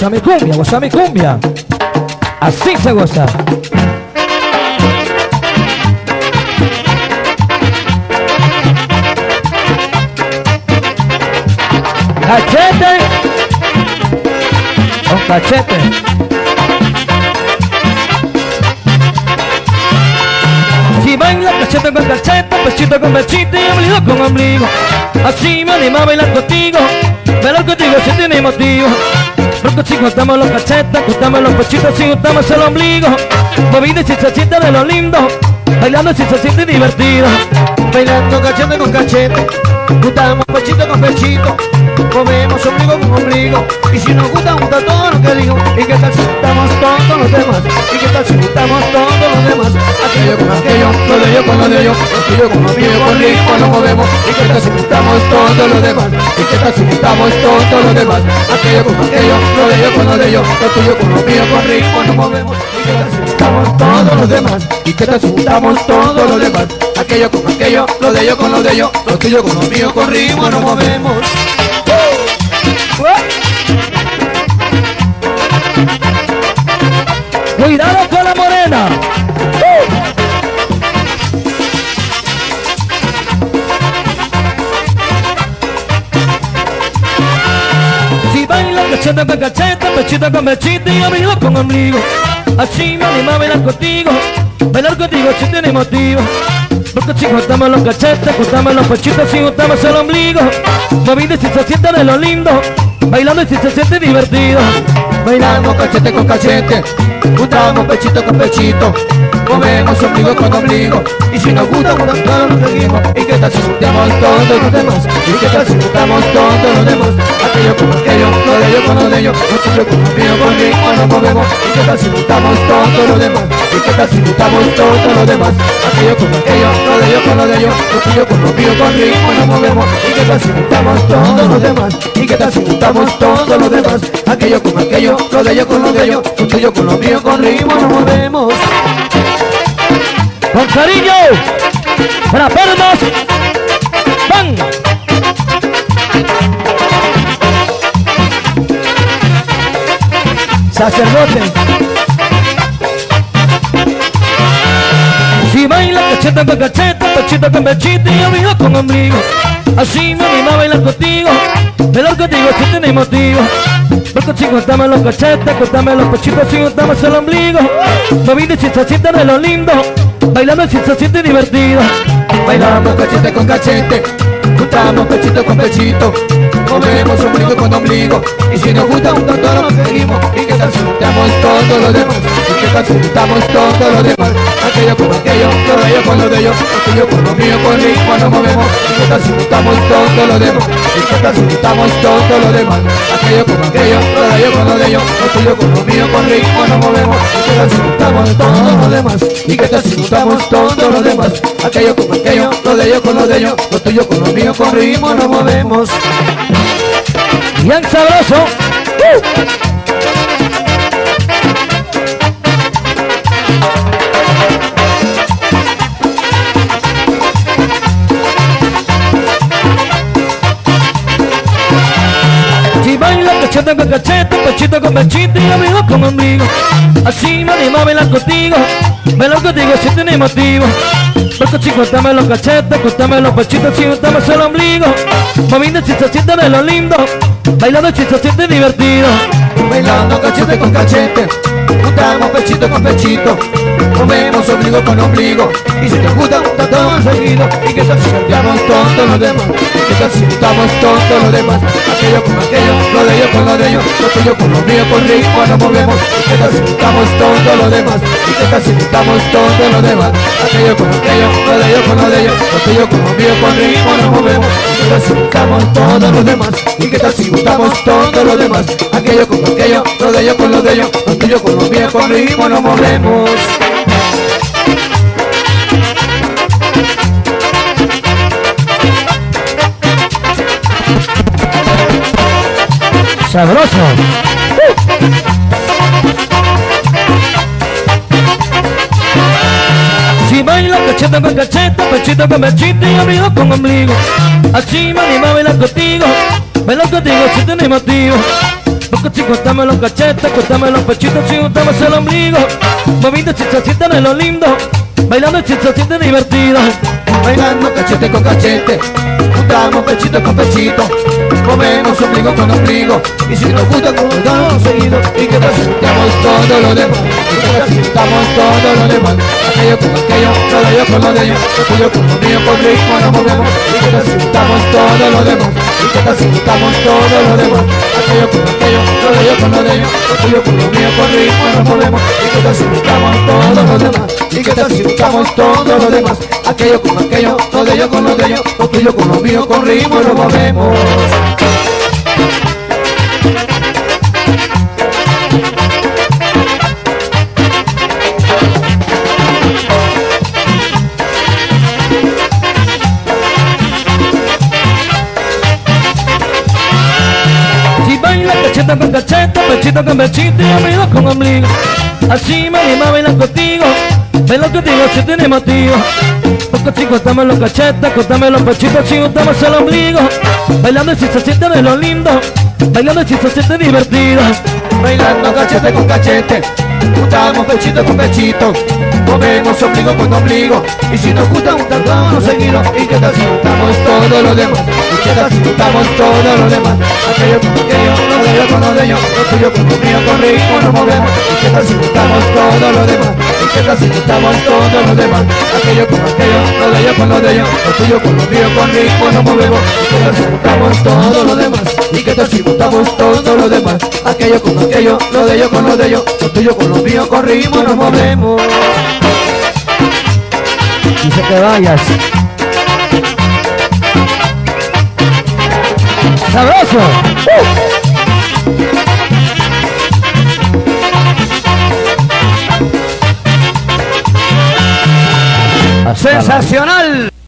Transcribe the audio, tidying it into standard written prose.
goza mi cumbia. Así se goza. Cachete con cachete. Si baila cachete con cachete, pechito con pechito y ombligo con ombligo. Así me anima a bailar contigo, bailar contigo si tiene motivo. Porque si juntamos los cachetes, juntamos los pechitos y juntamos el ombligo. Moviendo si se siente de lo lindo, bailando si se siente divertido. Bailando cachete con cachete, juntamos pechito con pechito, movemos ombligo con ombligo. Y si nos gusta todo lo que digo. ¿Y qué tal si juntamos todos los demás? ¿Y qué tal si juntamos todos los demás? Aquello con aquello, lo de yo con lo de yo, lo tuyo con lo mío, con ritmo nos movemos. ¿Y qué tal si juntamos todos los demás? ¿Y qué tal si juntamos todos los demás? Aquello con aquello, lo de yo con lo de yo, lo tuyo con lo mío, con ritmo nos movemos. ¿Y qué tal si juntamos todos los demás? ¿Y qué tal si juntamos todos los demás? Aquello con aquello, lo de yo con lo de yo, lo tuyo con lo mío, con ritmo nos movemos. Cuidado con la morena. Si baila cachete con cachete, pechito con pechito y ombligo con ombligo. Así me anima a bailar contigo si tiene motivo. Porque si juntamos los cachetes, juntamos los pechitos y juntamos el ombligo. Moviendo si se siente de lo lindo, bailando y si se siente divertido. Bailamos cachete con cachete, juntamos pechito con pechito, movemos ombligo con ombligo. Y si nos gusta, claro nos seguimos. ¿Y qué tal si juntamos todos los demás? ¿Y qué tal si juntamos todos los demás? Aquello con aquello, lo de yo con lo de yo, lo tuyo con lo mío, con ritmo nos movemos. ¿Y qué tal si juntamos todos los demás? ¿Y qué tal si juntamos todos los demás? Aquello con aquello, lo de yo con lo de yo, lo tuyo con lo mío, con ritmo nos movemos. ¿Y qué tal si juntamos todos los demás? ¿Y qué tal si juntamos todos los demás? Aquello con aquello, lo de yo con lo de yo, lo tuyo con lo mío, con ritmo nos movemos. Con cariño, para perros, van. Sacerdote. Si baila cachete con cachete, pechito con pechito y ombligo con ombligo. Así me anima a bailar contigo si tiene motivo. Porque si juntamos los cachetes, juntamos los pechitos y juntamos el ombligo. Moviendo si se siente de lo lindo, bailando si se siente divertido. Bailamos cachete con cachete, juntamos pechito con pechito, movemos ombligo con ombligo. Y si nos gusta todos nos seguimos. ¿Y qué tal si juntamos todos los demás? ¿Y qué tal si juntamos todos los demás? Aquello con aquello, lo de yo con lo de yo, lo tuyo con lo mío, con ritmo nos movemos. ¿Y qué tal si juntamos todos los demás? ¿Y qué tal si juntamos todos los demás? Aquello con aquello, lo de yo con lo de yo, lo tuyo con lo mío, con ritmo nos movemos. ¿Y qué tal si juntamos todos los demás? ¿Y qué tal si juntamos todos los demás? Aquello con aquello, lo de yo con lo de yo, lo tuyo con lo mío, con ritmo nos movemos. Bien sabroso. Si baila cachete con cachete, pechito con pechito y ombligo con ombligo. Así me anima a bailar contigo si tiene motivo. Porque si juntamos los cachetes, juntamos los pechitos y juntamos el ombligo. Moviendo si se siente de lo lindo, bailando si se siente divertido. Bailando cachete con cachete, juntamos pechito con pechito, movemos ombligo con ombligo. Y si te gusta todo seguido. ¿Y qué tal si juntamos todos los demás? ¿Y qué tal si juntamos todos los demás? Aquello con aquello, lo de yo con lo de yo, lo tuyo con lo mío, con ritmo nos movemos. ¿Y qué tal si juntamos todos los demás? ¿Y qué tal si juntamos todos los demás? Aquello con aquello, lo de yo con lo de yo, lo tuyo con lo mío, con ritmo nos movemos. ¿Y qué tal si juntamos todos los demás? ¿Y qué tal si juntamos todos los demás? Aquello con aquello, lo de yo con lo de yo, lo tuyo con lo mío, con ritmo nos movemos. Sabroso. Si baila cachete con cachete, pechito con pechito y ombligo con ombligo. Así me anima a bailar contigo si tiene motivo. Porque si cortamos los cachetes, cortamos los pechitos y juntamos el ombligo. Moviendo si se sienten en lo lindo, bailando si se siente divertido. Bailando cachete con cachete, juntamos pechito con pechito, movemos ombligo con ombligo. Y si nos gusta como estamos seguido, y que transmitamos todo lo demás, y que transmitamos todo lo demás. Aquello con aquello, lo de yo con lo de ellos, lo tuyo con lo mío, con ritmo nos movemos. Y que transmitamos todo lo demás, y que transmitamos todo lo demás. Aquello con aquello, lo de yo con lo de ellos, lo tuyo con lo mío, con ritmo nos movemos. Y que transmitamos todo lo demás, y que transmitamos todo lo demás. Aquello con aquello, lo de yo con lo de ellos, lo tuyo con lo mío, con ritmo nos movemos. Si baila cacheta con cacheta, pechito con pechito y ombligo con ombligo. Así me anima a bailar contigo, bailar contigo si tiene motivo. Porque si cortamos los cachetes, cortamos los pechitos y juntamos el ombligo. Bailando si se siente de lo lindo, bailando si se siente divertido. Bailando cachete con cachete, juntamos pechito con pechito, movemos ombligo con ombligo. Y si nos gusta juntamos seguido, y que tal si juntamos todo lo demás, y que tal si juntamos todo lo demás. Aquello con aquello, lo de yo con lo de ellos, lo tuyo con lo mío, con ritmo nos movemos. Y que tal si juntamos todo lo demás, y que tal si juntamos todo lo demás. Aquello con aquello, lo de yo con lo de ellos, lo tuyo con lo mío, con ritmo nos movemos. Y que tal si juntamos todo lo demás, y que tal si juntamos todo lo demás. Aquello con aquello, lo de yo con lo de ellos, lo tuyo con lo mío, con ritmo nos movemos. Dice que vayas. ¡Sabroso! ¡Sensacional!